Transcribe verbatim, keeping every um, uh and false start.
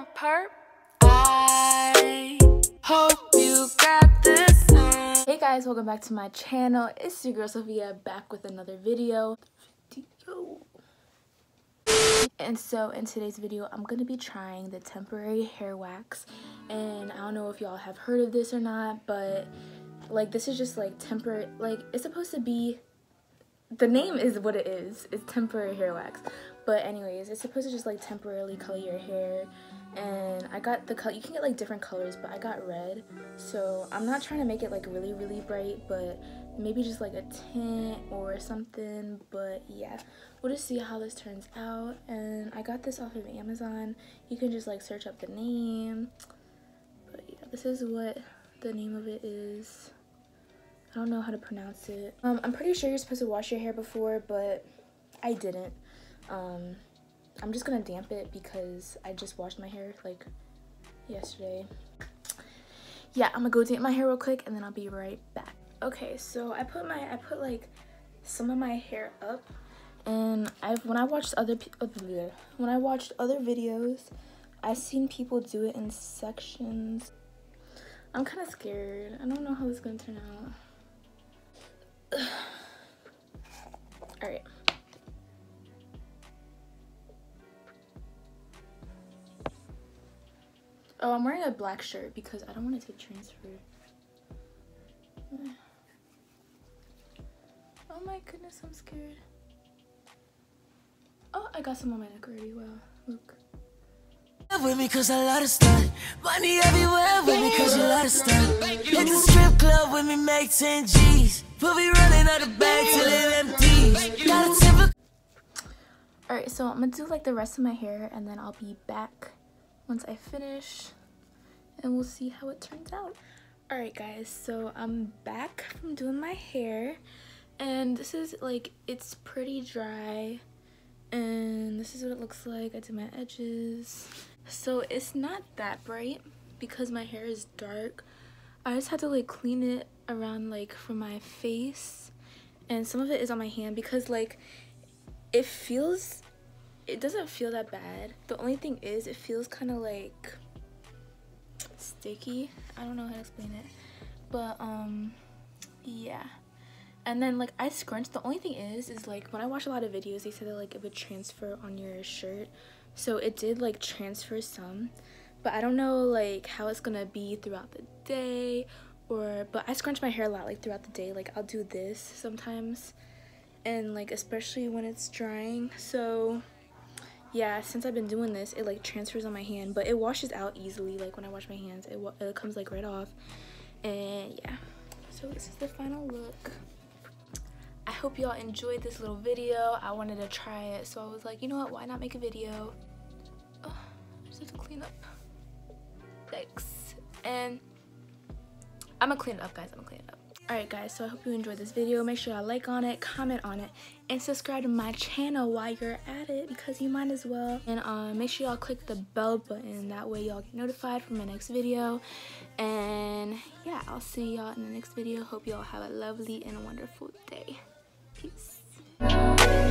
on perp. I hope you got this. Hey guys, welcome back to my channel. It's your girl Sophia back with another video. video. And so in today's video, I'm gonna be trying the temporary hair wax. And I don't know if y'all have heard of this or not, but like this is just like temporary, like it's supposed to be, the name is what it is, it's temporary hair wax. But anyways, it's supposed to just like temporarily color your hair. And I got the color, you can get like different colors, but I got red. So I'm not trying to make it like really really bright, but maybe just like a tint or something. But yeah, we'll just see how this turns out. And I got this off of Amazon. You can just like search up the name. But yeah, this is what the name of it is. I don't know how to pronounce it. Um, I'm pretty sure you're supposed to wash your hair before, but I didn't. Um, I'm just gonna damp it because I just washed my hair like yesterday. Yeah, I'm gonna go damp my hair real quick and then I'll be right back. Okay, so I put my I put like some of my hair up, and I've when I watched other when I watched other videos, I've seen people do it in sections. I'm kind of scared. I don't know how this is gonna turn out. All right. Oh, I'm wearing a black shirt because I don't want it to transfer. Oh my goodness, I'm scared. Oh, I got some on my neck already. Wow, look. With me cause I love to stunt. Money everywhere with me cause you love to stunt. Hit the strip club with me, make ten G's. We'll be running out of bag till it empties. Got a temper. Alright, so I'm gonna do like the rest of my hair and then I'll be back once I finish and we'll see how it turns out. Alright guys, so I'm back from doing my hair and this is like, it's pretty dry and this is what it looks like. I did my edges. So it's not that bright because my hair is dark. I just had to like clean it around like from my face, and some of it is on my hand because like it feels, it doesn't feel that bad. The only thing is it feels kind of like sticky. I don't know how to explain it, but um yeah. And then like I scrunch. The only thing is is like when I watch a lot of videos, they said that like it would transfer on your shirt, so it did like transfer some, but I don't know like how it's gonna be throughout the day, or but I scrunch my hair a lot like throughout the day. Like I'll do this sometimes, and like especially when it's drying. So yeah, since I've been doing this, it like transfers on my hand, but it washes out easily. Like when I wash my hands, it, it comes like right off. And yeah, so this is the final look. I hope y'all enjoyed this little video. I wanted to try it, so I was like, you know what, why not make a video? Oh, I just have to clean up. Thanks. And I'm gonna clean it up, guys. I'm gonna clean it up. Alright guys, so I hope you enjoyed this video. Make sure y'all like on it, comment on it, and subscribe to my channel while you're at it because you might as well. And um, make sure y'all click the bell button. That way y'all get notified for my next video. And yeah, I'll see y'all in the next video. Hope y'all have a lovely and wonderful day. Peace.